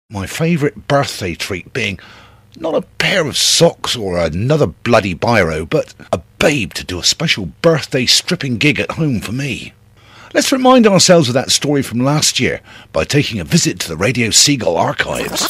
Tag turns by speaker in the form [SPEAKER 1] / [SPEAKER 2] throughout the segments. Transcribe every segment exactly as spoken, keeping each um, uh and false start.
[SPEAKER 1] My favourite birthday treat being not a pair of socks or another bloody biro, but a babe to do a special birthday stripping gig at home for me. Let's remind ourselves of that story from last year by taking a visit to the Radio Seagull archives.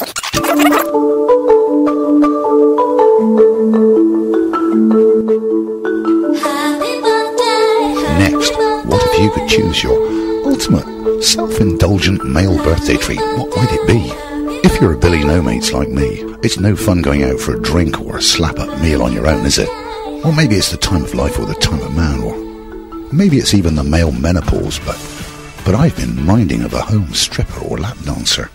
[SPEAKER 1] Next, what if you could choose your ultimate self-indulgent male birthday treat? What might it be? If you're a Billy No-Mates like me, it's no fun going out for a drink or a slap-up meal on your own, is it? Or maybe it's the time of life or the time of man, or maybe it's even the male menopause, but but I've been minding of a home stripper or lap dancer.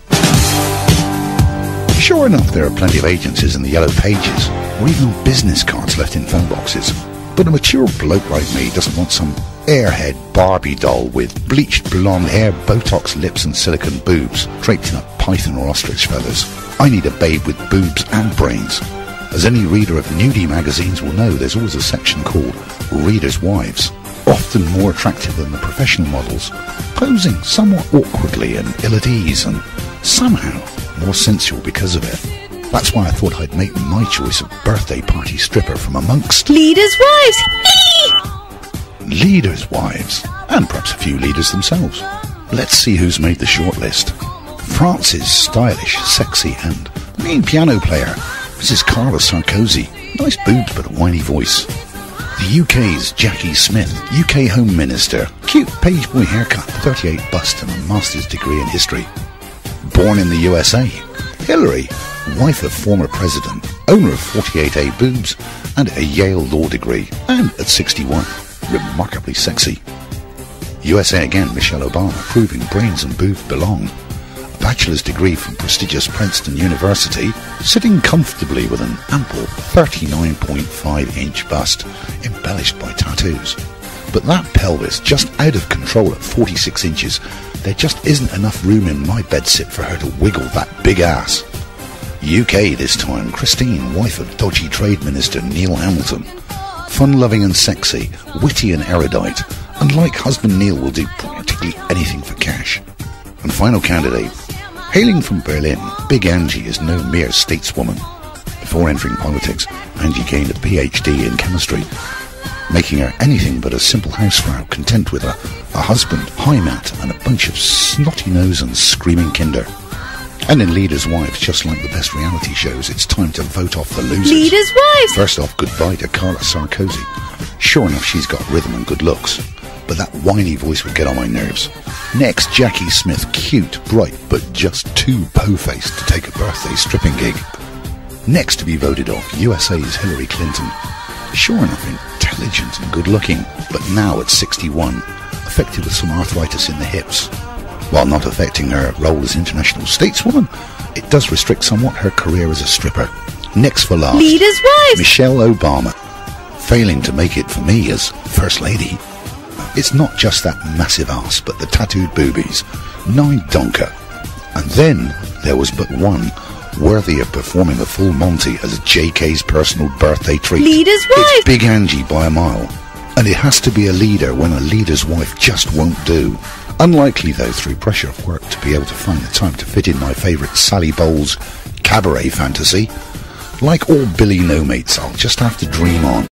[SPEAKER 1] Sure enough, there are plenty of agencies in the yellow pages, or even business cards left in phone boxes. But a mature bloke like me doesn't want some airhead Barbie doll with bleached blonde hair, Botox lips and silicone boobs draped in a python or ostrich feathers. I need a babe with boobs and brains. As any reader of nudie magazines will know, there's always a section called Readers' Wives, often more attractive than the professional models, posing somewhat awkwardly and ill at ease, and somehow more sensual because of it. That's why I thought I'd make my choice of birthday party stripper from amongst
[SPEAKER 2] Leaders' Wives!
[SPEAKER 1] Leaders' Wives, and perhaps a few leaders themselves. Let's see who's made the shortlist. France's stylish, sexy and mean piano player, Missus Carla Sarkozy. Nice boobs but a whiny voice. The U K's Jackie Smith, U K Home Minister. Cute page boy haircut, thirty-eight bust and a master's degree in history. Born in the U S A, Hillary, wife of former president, owner of forty-eight A boobs and a Yale law degree, and at sixty-one, remarkably sexy. U S A again, Michelle Obama, proving brains and boobs belong. A bachelor's degree from prestigious Princeton University, sitting comfortably with an ample thirty-nine point five inch bust, embellished by tattoos. But that pelvis just out of control at forty-six inches, there just isn't enough room in my bedsit for her to wiggle that big ass. U K this time, Christine, wife of dodgy Trade Minister Neil Hamilton. Fun-loving and sexy, witty and erudite, and like husband Neil will do practically anything for cash. And final candidate, hailing from Berlin, Big Angie is no mere stateswoman. Before entering politics, Angie gained a P H D in chemistry, making her anything but a simple housefrau, content with a, a husband, high mat, and a bunch of snotty nose and screaming kinder. And in Leaders' Wives, just like the best reality shows, it's time to vote off the losers.
[SPEAKER 2] Leaders' Wives!
[SPEAKER 1] First off, goodbye to Carla Sarkozy. Sure enough, she's got rhythm and good looks, but that whiny voice would get on my nerves. Next, Jackie Smith, cute, bright, but just too po-faced to take a birthday stripping gig. Next to be voted off, U S A's Hillary Clinton. Sure enough, intelligent and good-looking, but now at sixty-one, affected with some arthritis in the hips. While not affecting her role as international stateswoman, it does restrict somewhat her career as a stripper. Next for last,
[SPEAKER 2] Leaders' Wives!
[SPEAKER 1] Michelle Obama, failing to make it for me as First Lady. It's not just that massive ass, but the tattooed boobies. Nine donker. And then there was but one worthy of performing a full Monty as J K's personal birthday treat.
[SPEAKER 2] Leaders' Wives!
[SPEAKER 1] It's Big Angie by a mile. And it has to be a leader when a leader's wife just won't do. Unlikely, though, through pressure of work, to be able to find the time to fit in my favourite Sally Bowles cabaret fantasy. Like all Billy No-Mates, I'll just have to dream on.